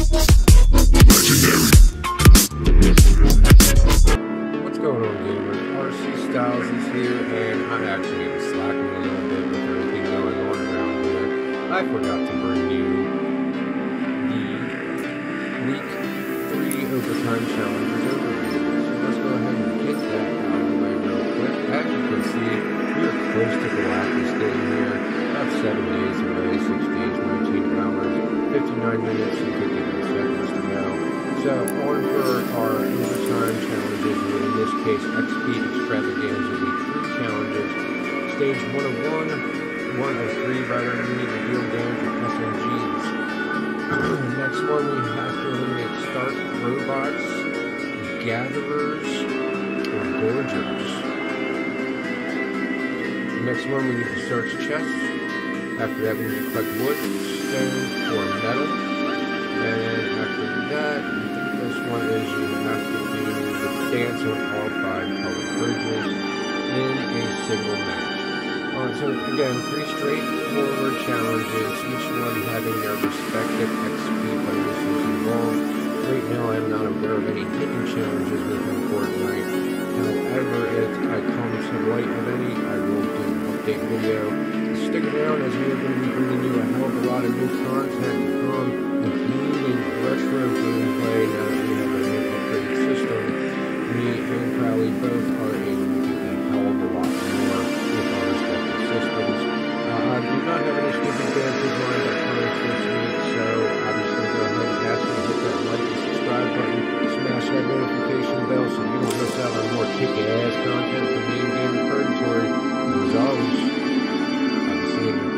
What's going on, gamers? RC Styles is here, and I'm actually slacking a little bit with everything going on around here. I forgot to bring you the Week 3 Overtime Challenges overview. So let's go ahead and get that out of the way real quick. As you can see, we are close to the Galactus Day here. About 7 days away, 6 days, 19 hours, 59 minutes, and 51 seconds to go. So, on for our overtime challenges, and in this case, XP Extravaganza Week 3 challenges. Stage 101, 103, rather, we need to deal damage with SMGs. Next one, we have to eliminate Stark robots, gatherers, or gorgers. Next one, we need to search chests. After that, we need to collect wood, stone, or metal. And after that, this one is you have to do the dance on all 5 colored bridges in a single match. So again, pretty straightforward challenges, each one having their respective XP bonuses involved. Right now, I'm not aware of any hidden challenges within Fortnite. However, if I come to light of any, I will do an update video. Stick around, as we are going to be bringing you a hell of a lot of new content to come, including retro gameplay. Now that we have a new upgraded system, me and Crowley both are able to do a hell of a lot more with our respective systems. I do not have any stupid dances lined up for us this week, so I'm just going to go ahead and ask you to hit that like and subscribe button, smash that notification bell so you don't miss out on more kick-ass content from me and Gamer Purgatory. As always, I'll be seeing you.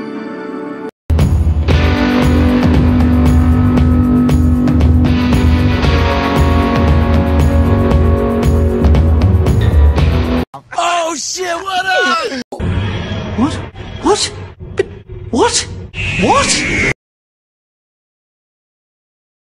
Oh shit, what up? What? What? What? What?